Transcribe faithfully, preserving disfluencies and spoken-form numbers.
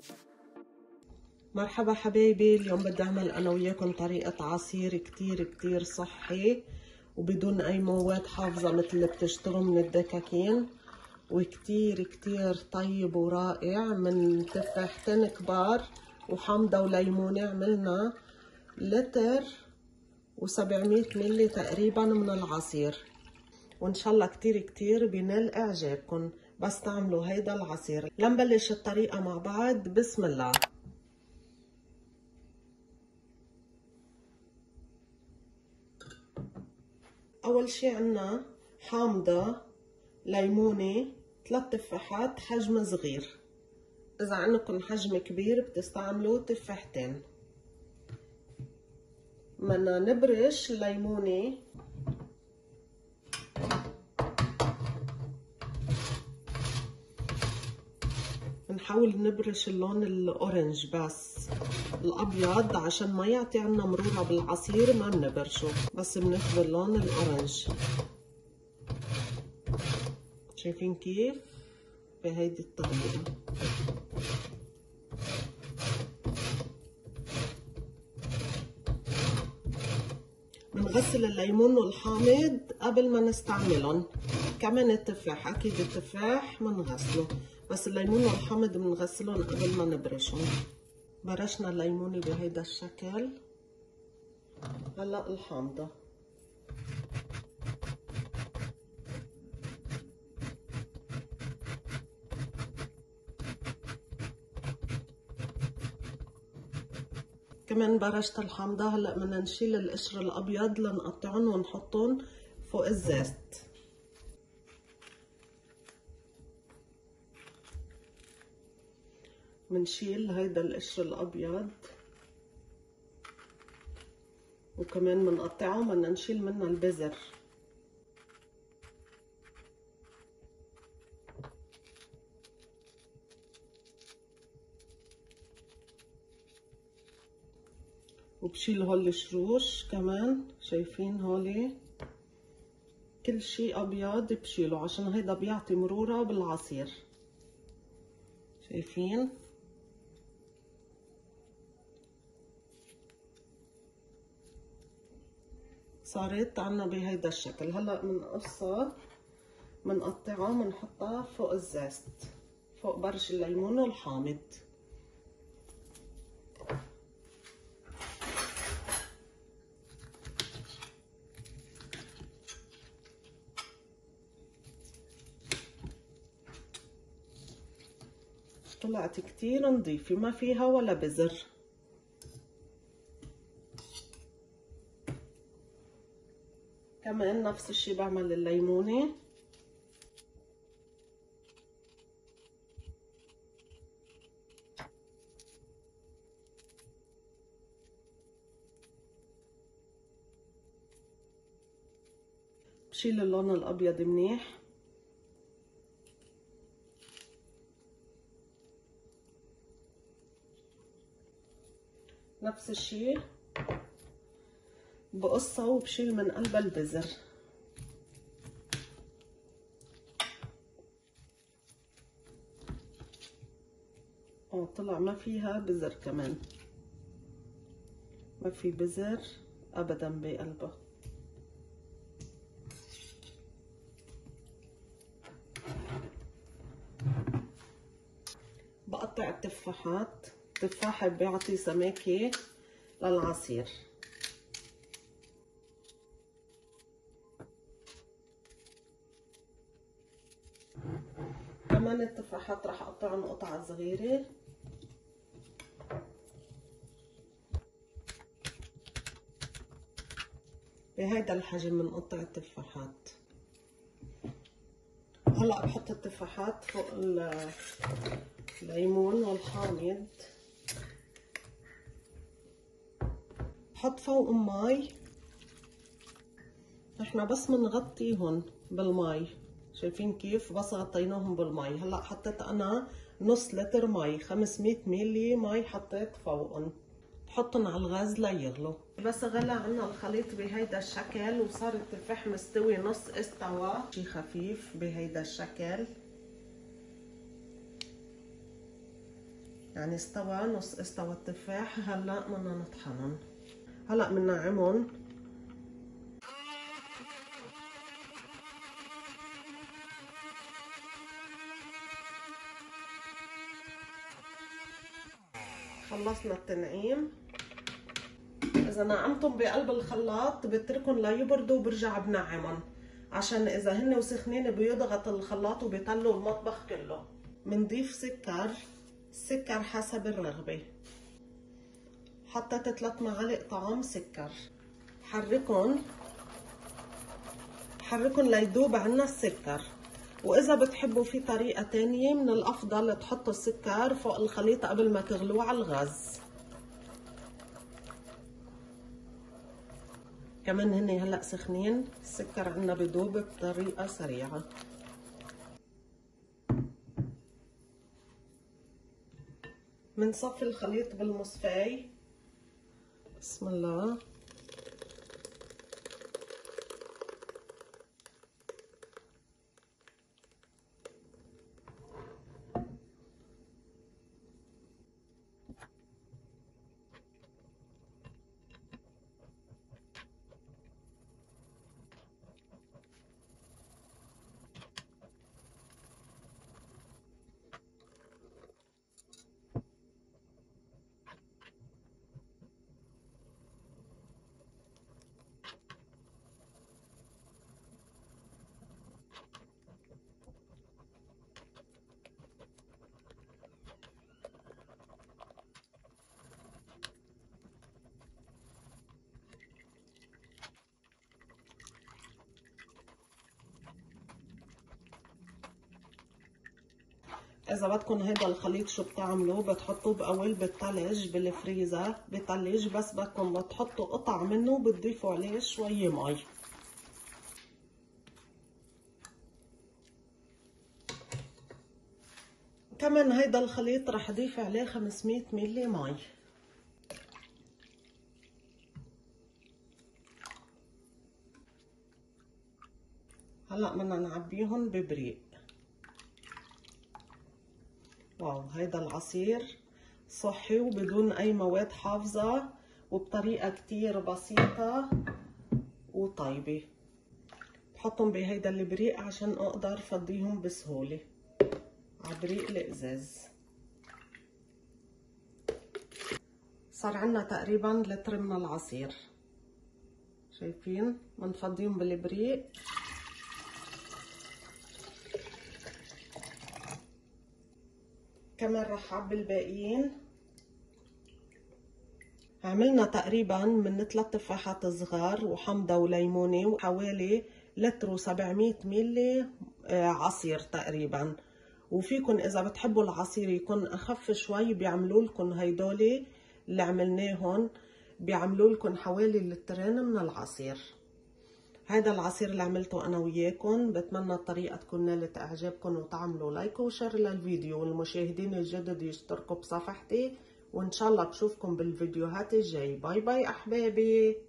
مرحبا حبايبي، اليوم بدي اعمل انا وياكم طريقة عصير كتير كتير صحي وبدون اي مواد حافظة مثل اللي بتشتروا من الدكاكين، وكتير كتير طيب ورائع. من تفاحتين كبار وحامضة وليمونة عملنا لتر وسبعمية ملي تقريبا من العصير، وان شاء الله كتير كتير بينال اعجابكم. بس تعملوا هيدا العصير. لنبلش الطريقة مع بعض. بسم الله. اول شي عنا حامضة، ليمونة، ثلاث تفاحات حجم صغير. اذا عندكم حجم كبير بتستعملوا تفاحتين. بدنا نبرش الليمونة بنحاول نبرش اللون الاورنج، بس الابيض عشان ما يعطي عنا مرورة بالعصير ما بنبرشه، بس بناخذ اللون الاورنج. شايفين كيف؟ بهيدي الطريقة. بنغسل الليمون والحامض قبل ما نستعملهم. كمان التفاح، اكيد التفاح بنغسله، بس الليمون والحامض بنغسلهم قبل ما نبرشهم. برشنا الليمونة بهيدا الشكل. هلا الحامضة. كمان برشت الحامضة. هلا بدنا نشيل القشر الابيض لنقطعهم ونحطهم فوق الزيت. بنشيل هيدا القشر الابيض، وكمان بنقطعه. بدنا نشيل منه البذر. وبشيل هول الشروش كمان. شايفين هولي كل شي ابيض بشيله عشان هيدا بيعطي مرورة بالعصير. شايفين؟ صارت عنا بهيدا الشكل. هلا بنقصها، بنقطعها، بنحطها فوق الزيت، فوق برش الليمون والحامض. طلعت كتير نظيفة، ما فيها ولا بذر. كمان نفس الشي بعمل الليمونة. بشيل اللون الابيض منيح. نفس الشي بقصها وبشيل من قلبها البذر. اه طلع ما فيها بذر، كمان ما في بذر ابدا بقلبها. بقطع التفاحات. التفاح بيعطي سماكة للعصير. كمان التفاحات راح اقطعهم قطع صغيرة. بهيدا الحجم بنقطع التفاحات. هلا بحط التفاحات فوق الليمون والحامض. بحط فوق مي. احنا بس بنغطيهم بالمي. شايفين كيف؟ بس غطيناهم بالمي. هلا حطيت انا نص لتر مي، خمسمية ملي مي حطيت فوقهم. بحطهم على الغاز ليغلوا. بس غلى عنا الخليط بهيدا الشكل وصار التفاح مستوي نص استوى، شي خفيف بهيدا الشكل. يعني استوى نص استوى التفاح. هلا بدنا نطحنهم. هلا بننعمهم. خلصنا التنعيم. اذا نعمتهم بقلب الخلاط بتركهم ليبردوا وبرجع بنعمهم، عشان اذا هن وسخنين بيضغط الخلاط وبيطلوا المطبخ كله. بنضيف سكر، السكر حسب الرغبه. حطيت ثلاث معالق طعام سكر. حركهم حركهم ليدوب عنا السكر. واذا بتحبوا في طريقه تانية من الافضل تحطوا السكر فوق الخليط قبل ما تغلوه على الغاز. كمان هن هلا سخنين، السكر عنا بدوب بطريقه سريعه. بنصفي الخليط بالمصفاي. بسم الله. اذا بدكم هيدا الخليط شو بتعملوا؟ بتحطوه باول بالثلج بالفريزر بثلج، بس بدكم تحطوا قطع منه وبتضيفوا عليه شوي مي. كمان هيدا الخليط رح اضيف عليه خمسمية ملي مي. هلا بدنا نعبيهم ببريق. واو، هيدا العصير صحي وبدون اي مواد حافظة وبطريقة كتير بسيطة وطيبة. بحطهم بهيدا البريق عشان اقدر فضيهم بسهولة عبريق الازاز. صار عنا تقريبا لتر من العصير، شايفين؟ بنفضيهم بالبريق. كمان رح اعبي الباقيين. عملنا تقريبا من ثلاث تفاحات صغار وحمضة وليمونة وحوالي لتر وسبعمية ملي عصير تقريبا. وفيكن اذا بتحبوا العصير يكون اخف شوي بيعملوا لكم هيدول اللي عملناهم، بيعملوا لكم حوالي لترين من العصير. هذا العصير اللي عملته انا وياكم. بتمنى الطريقه تكون نالت اعجابكم وتعملوا لايك وشير للفيديو، والمشاهدين الجدد يشتركوا بصفحتي، وان شاء الله بشوفكم بالفيديوهات الجاي. باي باي احبابي.